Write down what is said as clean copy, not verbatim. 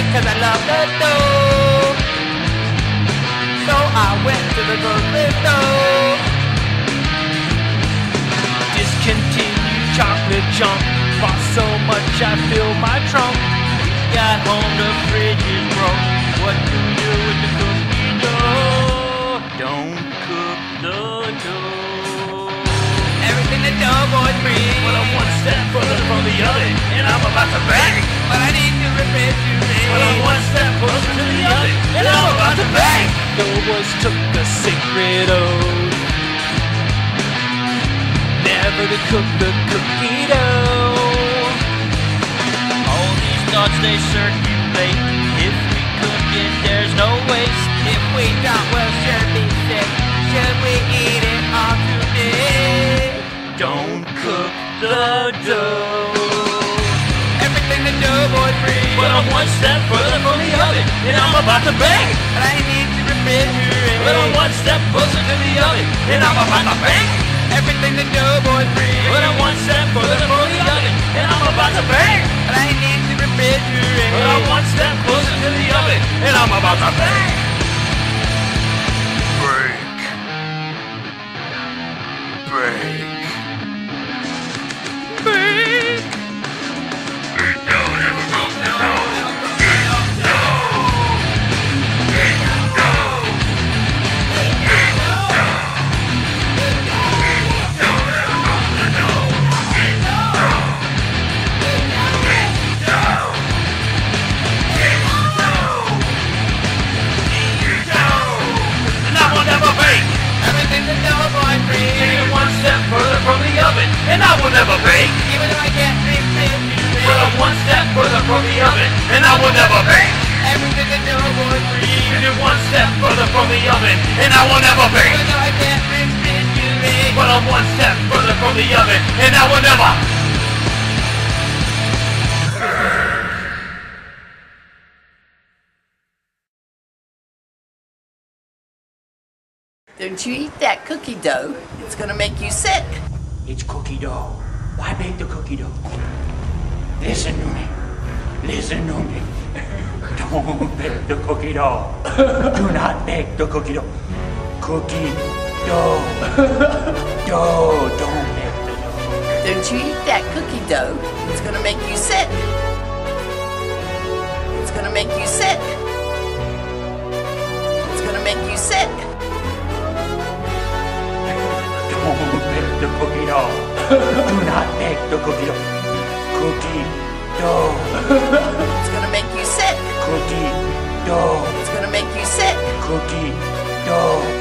cause I love the dough. So I went to the grocery store. Discontinued chocolate junk, bought so much I filled my trunk. Got home, the fridge is broke. What do we do with the cookie dough? Don't cook the dough. Everything the dough boys bring. Well, I'm one step further from the oven, and I'm about to bang. But I need to refrigerate. Well, I'm one step closer to the oven, and I'm about to bang. Dough boys took a sacred oath never to cook the cookie dough. All these thoughts they circulate. If we cook it, there's no waste. If we don't, we'll sure be sick. Should we eat it all today? Don't cook the dough. Everything the dough boys bring. Well, I'm one step further from the oven, and I'm about to bang. But I need to refrigerate. Well, I'm one step closer to the oven, and I'm about to bang. Everything the dough boys bring. Well, I'm one step further from the oven, and I'm about to bang. But I need to refrigerate. Well, I'm one step closer to the oven, and I'm about to bang. Break. And I will never bake. Even though I can't refrigerate. Well, I'm one step further from the oven, and I will never bake. Everything the dough boys bring. And you're one step further from the oven, and I will never bake. Even though I can't refrigerate. Well, I'm one step further from the oven, and I will never. Don't you eat that cookie dough. It's gonna make you sick. It's cookie dough. Why bake the cookie dough? Listen to me. Listen to me. Don't bake the cookie dough. Do not bake the cookie dough. Cookie dough. Dough. Don't bake the dough. Don't you eat that cookie dough. It's gonna make you sick. It's gonna make you sick. It's gonna make you sick. Don't bake the cookie dough. Do not bake the cookie dough. Cookie dough. It's gonna make you sick. Cookie dough. It's gonna make you sick. Cookie dough.